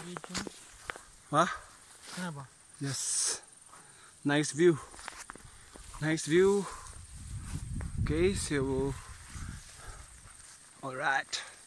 Hah? Kenapa? Yes. Nice view. Nice view. Okay, so alright.